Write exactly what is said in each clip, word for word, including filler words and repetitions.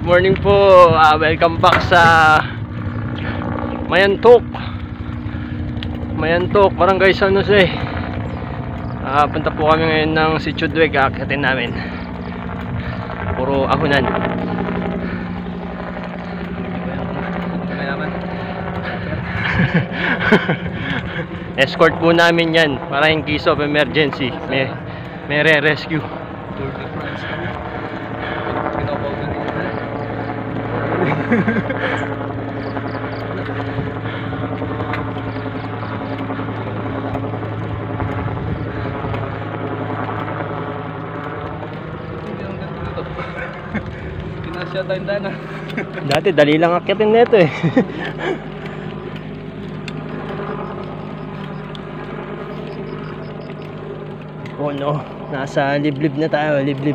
morning po. Uh, welcome back sa Mayantok. Mayantok, Barangay San Jose. Uh, punta po kami ngayon ng Sitio Duweg. Akitin namin. Puro ahunan. Escort po namin yan para in case of emergency. May, may re-rescue. Pinasya tayong dana. Dati dali lang akyatin nito eh. Oh no, nasa liblib na tayo, liblib.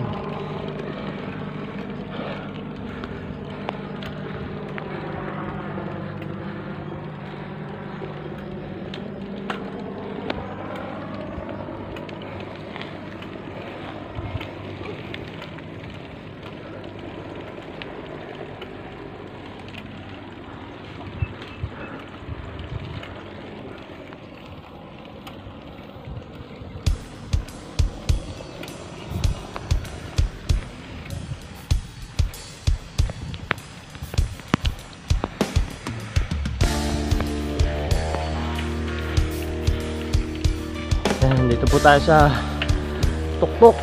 Dito po tayo sa tuktok.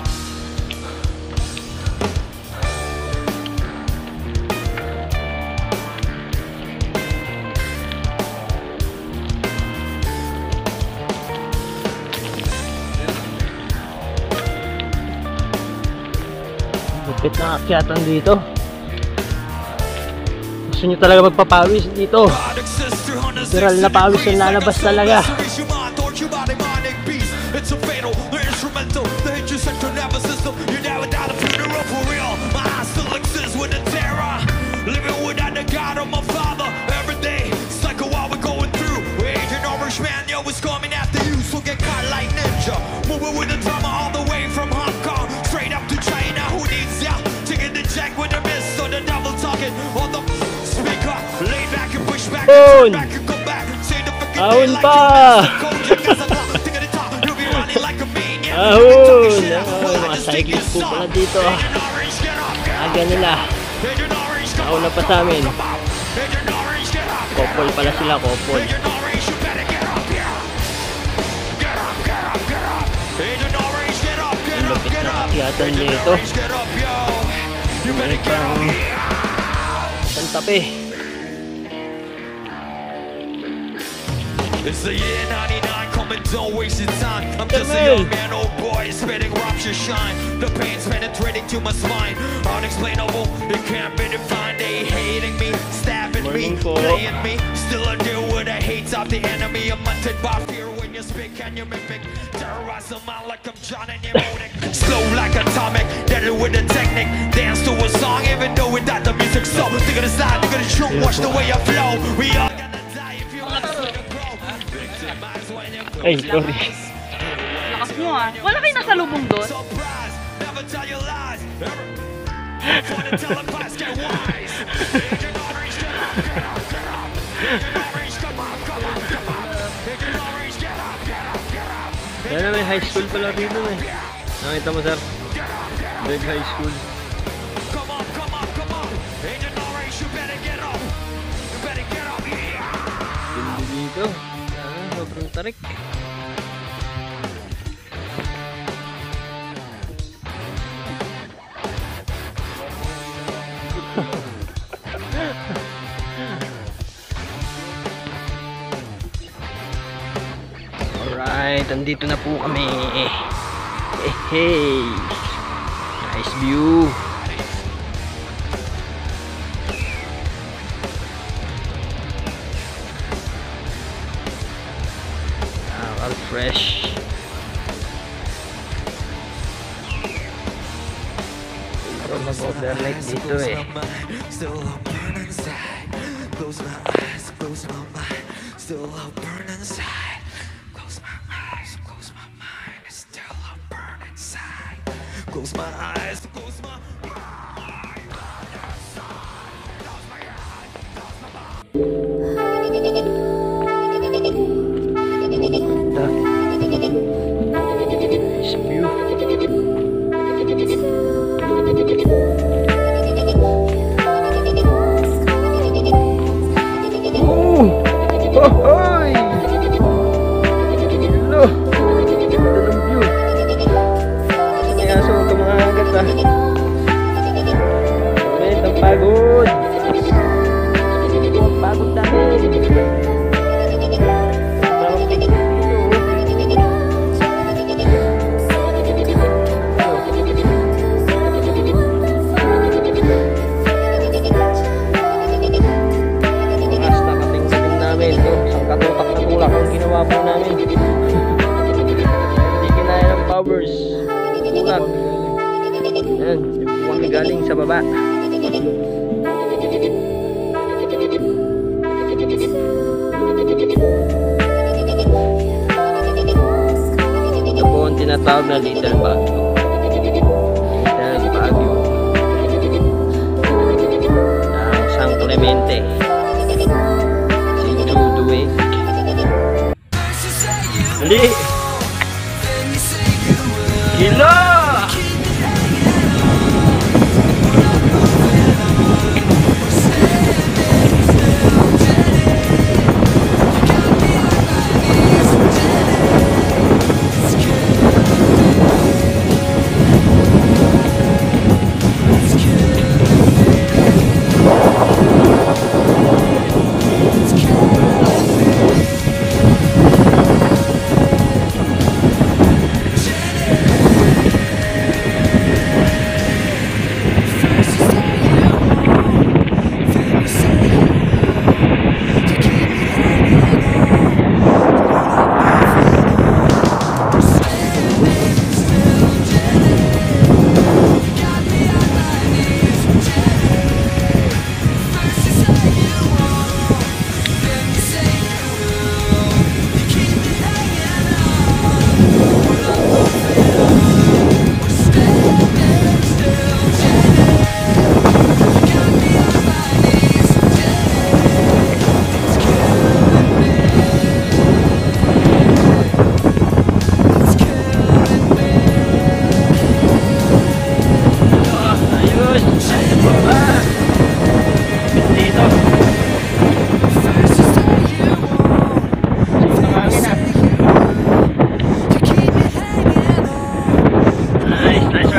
Lupit na akyatan dito. Gusto nyo talaga magpapawis dito. Literal na pawis yung lalabas talaga. It's a fatal, the instrumental, the hit your central nervous system. You're now without a funeral for real. My eyes still exist with the terror. Living without the God of my father. Every day, it's like a while we're going through. Agent Orange Man, yo, is coming after you. So get caught like ninja. Moving with the drama all the way from Hong Kong. Straight up to China, who needs ya? Taking the jack with the miss, so the devil talking on the speaker. Lay back and push back, and turn back and go back. Say the fucking Ahon day pa! Ahon! Oh, mga cyclist po pala dito. Aga nila. Nauna pa sa amin. Couple pala sila, couple. Lupit na akyatan dito. May pang Santa Fe. It's the year ninety-nine, come and don't waste your time. I'm just a young man, old boy, spitting raps your shine. The pain's penetrating to my spine. Unexplainable, it can't be defined. They hating me, stabbing me, playing me. Still I deal with the hate of the enemy. I'm hunted by fear when you speak and you mimic. Terrorize them out like I'm John and you're moaning. Slow like atomic, deadly with the technique. Dance to a song even though without the music. So, think of the side, think of the truth, watch the way I flow. We all gonna die if you listen to grow. Ay, sorry. Lakas mo ah. Wala kayo nasa lubong doon? Yan na, may high school pala rito eh. Nakita mo sir? Big high school. Hindi dito. Ah, sobrang tarik. Alright, andito na po kami. Hey, hey. Nice view. Ah, all fresh. Meron mag-overnight dito eh. Close my eyes, close my mind, still I'll burn inside. Close my eyes, close my mind, still I'll burn inside. Close my eyes, close my mind. Ganda. Nice view. Oh! Hohoy! Hello! Ganda ng view. Kaya so ito mga agad ah. Wait, ang pagod. Ito ang pagod namin. Parang pigil dito. Oras na kating-kating namin ito. Isang katutak na tulak ang ginawa po namin. Hindi kinaya ng powers. Tulak. Ayan, yung kami galing sa baba. Ito po ang tinatawag na Little Baguio. Little Baguio ng San Clemente, Sinchuduig. Dali! Gila!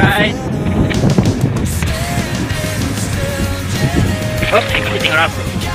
Oh, ikutin ko na bro.